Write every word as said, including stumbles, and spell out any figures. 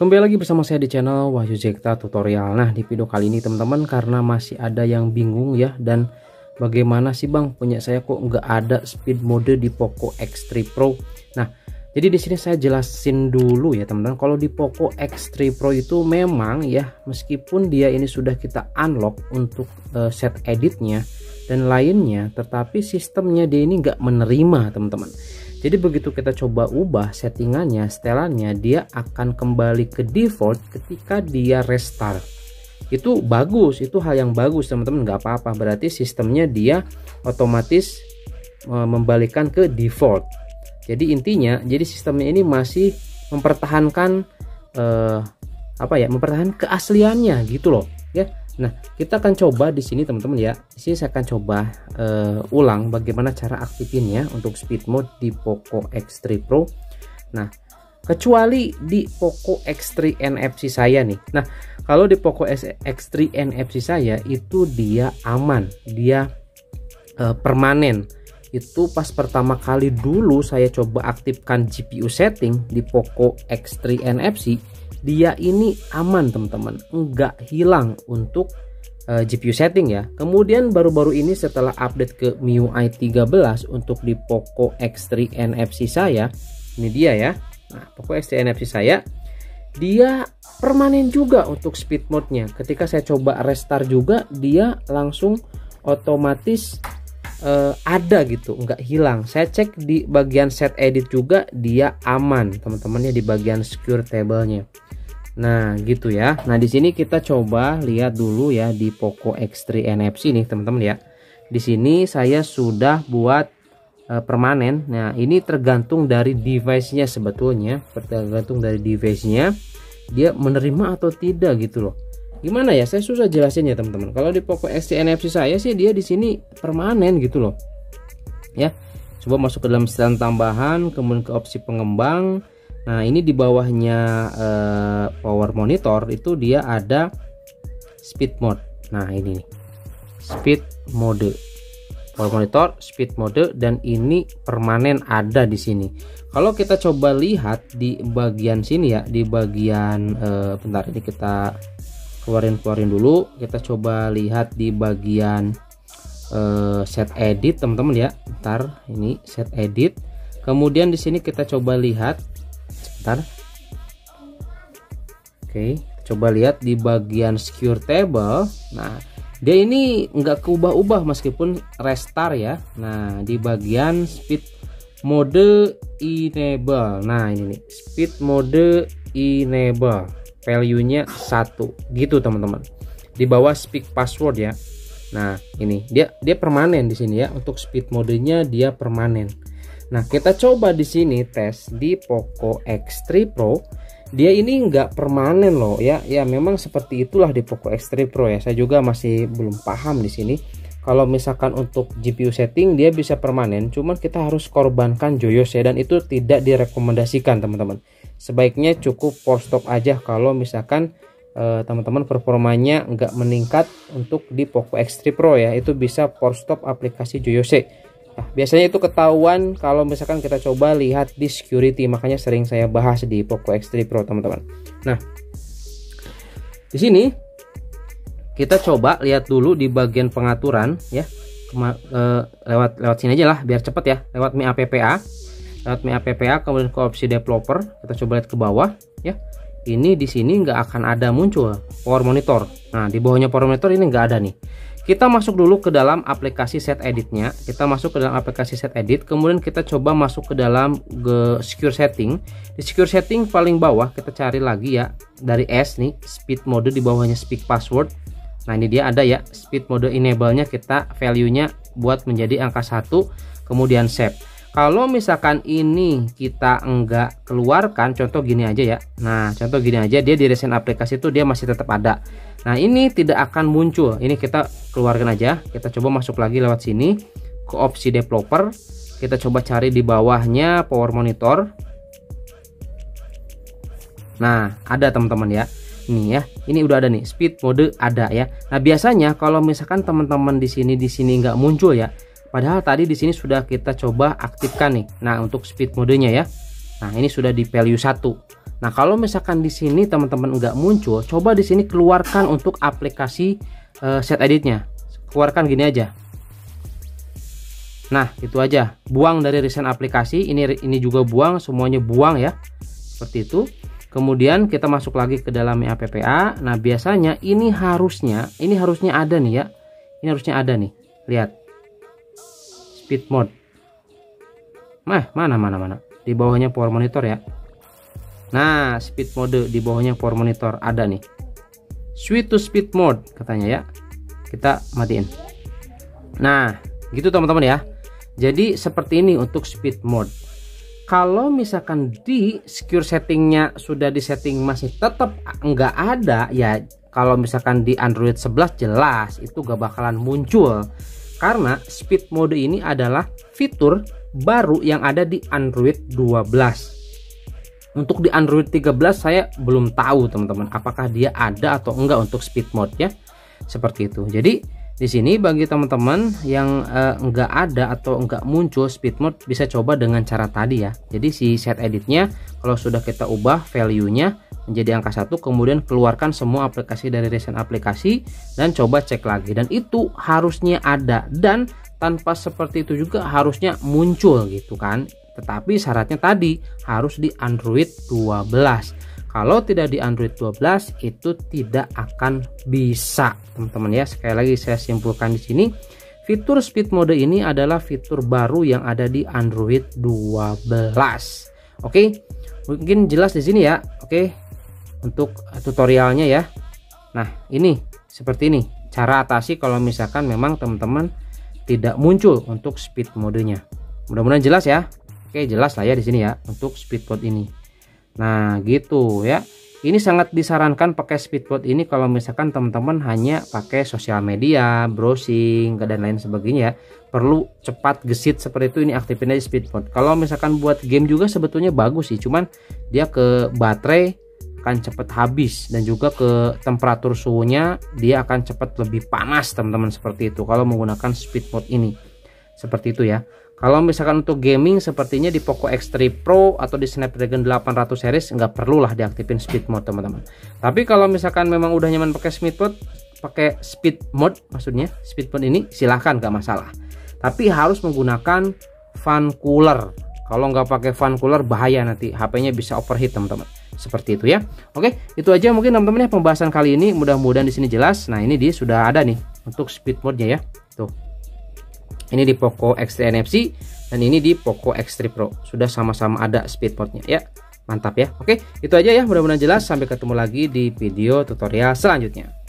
Kembali lagi bersama saya di channel Wahyu Zekta Tutorial. Nah, di video kali ini teman-teman, karena masih ada yang bingung ya, dan bagaimana sih bang punya saya kok nggak ada speed mode di Poco X tiga Pro. Nah, jadi di sini saya jelasin dulu ya teman-teman. Kalau di Poco X tiga Pro itu memang ya, meskipun dia ini sudah kita unlock untuk uh, set editnya dan lainnya, tetapi sistemnya dia ini nggak menerima teman-teman. Jadi begitu kita coba ubah settingannya, setelannya, dia akan kembali ke default ketika dia restart. Itu bagus, itu hal yang bagus teman-teman, nggak apa-apa. Berarti sistemnya dia otomatis membalikan ke default. Jadi intinya, jadi sistemnya ini masih mempertahankan eh, apa ya, mempertahankan keasliannya gitu loh ya. Nah, kita akan coba di sini teman-teman ya. Di sini saya akan coba uh, ulang bagaimana cara aktifin ya untuk speed mode di Poco X tiga Pro. Nah, kecuali di Poco X tiga N F C saya nih. Nah, kalau di Poco X tiga N F C saya itu dia aman, dia uh, permanen. Itu pas pertama kali dulu saya coba aktifkan G P U setting di Poco X tiga N F C, dia ini aman teman-teman, enggak hilang untuk uh, G P U setting ya. Kemudian baru-baru ini setelah update ke M I U I tiga belas untuk di Poco X tiga N F C saya, ini dia ya. Nah, Poco X tiga N F C saya, dia permanen juga untuk speed mode-nya. Ketika saya coba restart juga, dia langsung otomatis uh, ada gitu, enggak hilang. Saya cek di bagian set edit juga, dia aman teman-teman ya, di bagian secure table-nya. Nah gitu ya. Nah di sini kita coba lihat dulu ya di Poco X tiga N F C nih teman-teman ya. Di sini saya sudah buat uh, permanen. Nah ini tergantung dari device-nya sebetulnya, tergantung dari device-nya dia menerima atau tidak gitu loh. Gimana ya? Saya susah jelasin ya teman-teman. Kalau di Poco X tiga N F C saya sih dia di sini permanen gitu loh. Ya. Coba masuk ke dalam setelan tambahan, kemudian ke opsi pengembang. Nah ini di bawahnya eh, power monitor itu dia ada speed mode. Nah ini nih, speed mode, power monitor, speed mode, dan ini permanen ada di sini. Kalau kita coba lihat di bagian sini ya, di bagian eh, bentar ini kita keluarin keluarin dulu. Kita coba lihat di bagian eh, set edit teman-teman ya. Bentar, ini set edit. Kemudian di sini kita coba lihat. Bentar. Oke, coba lihat di bagian secure table. Nah, dia ini nggak keubah-ubah meskipun restart ya. Nah, di bagian speed mode enable. Nah, ini nih, speed mode enable. Value-nya satu. Gitu, teman-teman. Di bawah speak password ya. Nah, ini dia dia permanen di sini ya. Untuk speed modenya dia permanen. Nah, kita coba di sini tes di Poco X tiga Pro. Dia ini nggak permanen loh ya. Ya memang seperti itulah di Poco X tiga Pro ya. Saya juga masih belum paham di sini. Kalau misalkan untuk G P U setting dia bisa permanen, cuman kita harus korbankan joyos ya, dan itu tidak direkomendasikan teman-teman. Sebaiknya cukup force stop aja kalau misalkan teman-teman eh, performanya nggak meningkat untuk di Poco X tiga Pro ya. Itu bisa force stop aplikasi joyos. Nah, biasanya itu ketahuan kalau misalkan kita coba lihat di security, makanya sering saya bahas di Poco X tiga Pro teman-teman. Nah, di sini kita coba lihat dulu di bagian pengaturan ya. Kema eh, lewat lewat sini aja lah biar cepet ya. Lewat M I App A, lewat M I App A, kemudian ke opsi developer. Kita coba lihat ke bawah ya. Ini di sini nggak akan ada muncul power monitor. Nah, di bawahnya power monitor ini nggak ada nih. Kita masuk dulu ke dalam aplikasi set editnya. Kita masuk ke dalam aplikasi set edit. Kemudian kita coba masuk ke dalam ke secure setting. Di secure setting paling bawah kita cari lagi ya. Dari S nih, speed mode, di bawahnya speak password. Nah ini dia ada ya, speed mode enable-nya kita value-nya buat menjadi angka satu. Kemudian save. Kalau misalkan ini kita enggak keluarkan, contoh gini aja ya. Nah contoh gini aja, dia di recent aplikasi itu dia masih tetap ada. Nah ini tidak akan muncul. Ini kita keluarkan aja. Kita coba masuk lagi lewat sini ke opsi developer. Kita coba cari di bawahnya power monitor. Nah ada teman-teman ya. Ini ya, ini udah ada nih, speed mode ada ya. Nah biasanya kalau misalkan teman-teman di sini di sini nggak muncul ya. Padahal tadi di sini sudah kita coba aktifkan nih. Nah untuk speed modenya ya. Nah ini sudah di value satu. Nah, kalau misalkan di sini teman-teman nggak muncul, coba di sini keluarkan untuk aplikasi uh, set editnya. Keluarkan gini aja. Nah, itu aja. Buang dari recent aplikasi. Ini ini juga buang, semuanya buang ya. Seperti itu. Kemudian kita masuk lagi ke dalam app. Nah, biasanya ini harusnya, ini harusnya ada nih ya. Ini harusnya ada nih. Lihat. Speed mode. Nah, mana mana mana. Di bawahnya power monitor ya. Nah, speed mode di bawahnya power monitor ada nih. Switch to speed mode katanya ya. Kita matiin. Nah, gitu teman-teman ya. Jadi seperti ini untuk speed mode. Kalau misalkan di secure settingnya sudah di setting masih tetap nggak ada ya, kalau misalkan di Android sebelas jelas itu gak bakalan muncul. Karena speed mode ini adalah fitur baru yang ada di Android dua belas. Untuk di Android tiga belas saya belum tahu teman-teman apakah dia ada atau enggak untuk speed mode ya. Seperti itu. Jadi di sini bagi teman-teman yang eh, enggak ada atau enggak muncul speed mode, bisa coba dengan cara tadi ya. Jadi si set editnya kalau sudah kita ubah value-nya menjadi angka satu, kemudian keluarkan semua aplikasi dari recent aplikasi dan coba cek lagi, dan itu harusnya ada, dan tanpa seperti itu juga harusnya muncul gitu kan. Tetapi syaratnya tadi harus di Android dua belas. Kalau tidak di Android dua belas itu tidak akan bisa, teman-teman ya. Sekali lagi saya simpulkan di sini, fitur speed mode ini adalah fitur baru yang ada di Android dua belas. Oke, mungkin jelas di sini ya. Oke, untuk tutorialnya ya. Nah, ini seperti ini cara atasi kalau misalkan memang teman-teman tidak muncul untuk speed modenya. Mudah-mudahan jelas ya. Oke, jelas lah ya di sini ya untuk speed mode ini. Nah, gitu ya. Ini sangat disarankan pakai speed mode ini kalau misalkan teman-teman hanya pakai sosial media, browsing, dan lain sebagainya. Perlu cepat gesit seperti itu, ini aktifin aja speed mode. Kalau misalkan buat game juga sebetulnya bagus sih, cuman dia ke baterai akan cepat habis, dan juga ke temperatur suhunya dia akan cepat lebih panas teman-teman, seperti itu kalau menggunakan speed mode ini. Seperti itu ya. Kalau misalkan untuk gaming sepertinya di Poco X tiga Pro atau di Snapdragon delapan ratus series nggak perlulah diaktifin speed mode teman-teman. Tapi kalau misalkan memang udah nyaman pakai speed mode, pakai speed mode maksudnya speed mode ini silahkan, nggak masalah. Tapi harus menggunakan fan cooler. Kalau nggak pakai fan cooler bahaya, nanti H P-nya bisa overheat teman-teman. Seperti itu ya. Oke, itu aja mungkin teman-teman ya pembahasan kali ini. Mudah-mudahan di sini jelas. Nah, ini dia sudah ada nih untuk speed mode-nya ya. Tuh. Ini di Poco X tiga N F C dan ini di Poco X tiga Pro. Sudah sama-sama ada speed mode-nya ya. Mantap ya. Oke, itu aja ya. Mudah-mudahan jelas. Sampai ketemu lagi di video tutorial selanjutnya.